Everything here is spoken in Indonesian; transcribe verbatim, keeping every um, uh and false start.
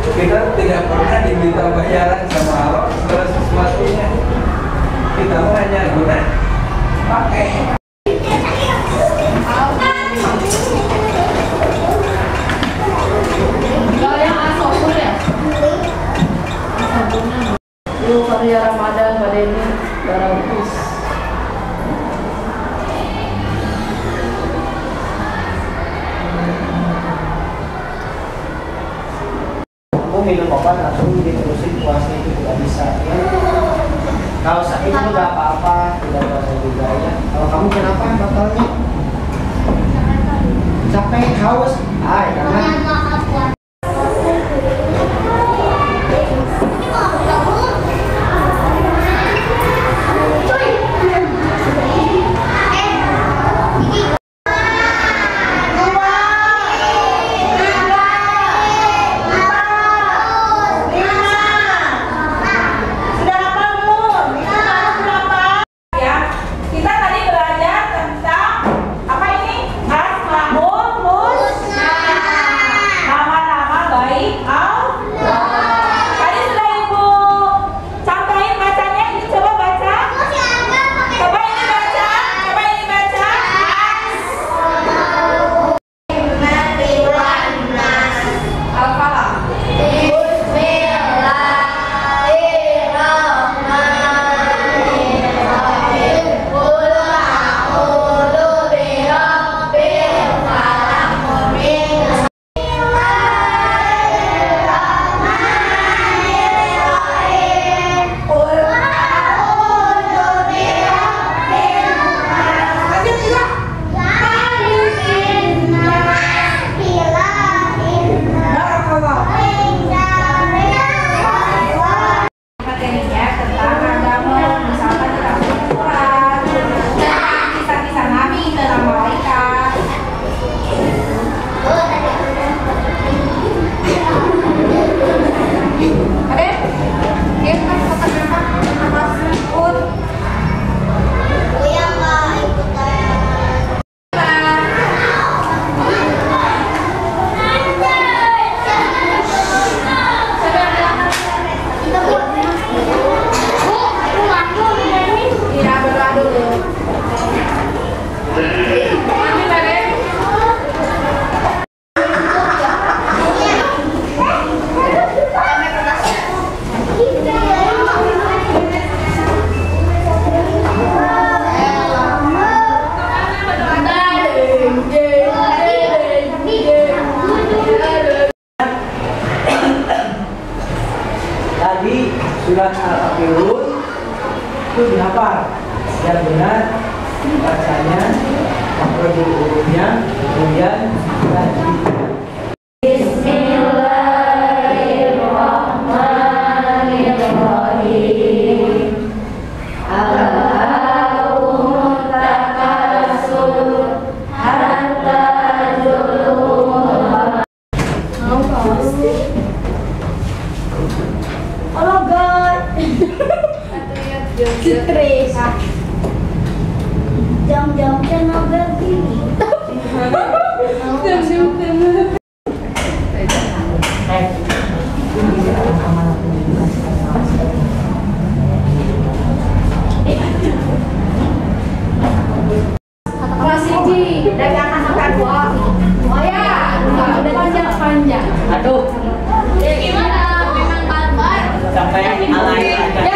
Kita tidak pernah diminta bayaran sama Allah segala sesuatunya. Kita hanya guna pakai. Kalau yang asobul ya? Lu karya Ramadan pada ini bagus. Minum obat langsung diterusin puasa itu tidak bisa ya. Kalau sakit itu nggak apa-apa, tidak puasa juga ya. Kalau kamu kenapa batalnya? Capek, haus, ah jangan. Tadi surat Al-Kafirun itu dihafal yang benar bacanya, makhrajul hurufnya, kemudian tajwidnya. Bismillahirrahmanirrahim. Alhaakumut takatsur hatta zurtumul Oh God. Stres. Jam-jam channel begini. Masih dari atas sampai dua. Oh ya, udah panjang-panjang. Aduh, Gimana? Memang barbar. sampai alay aja.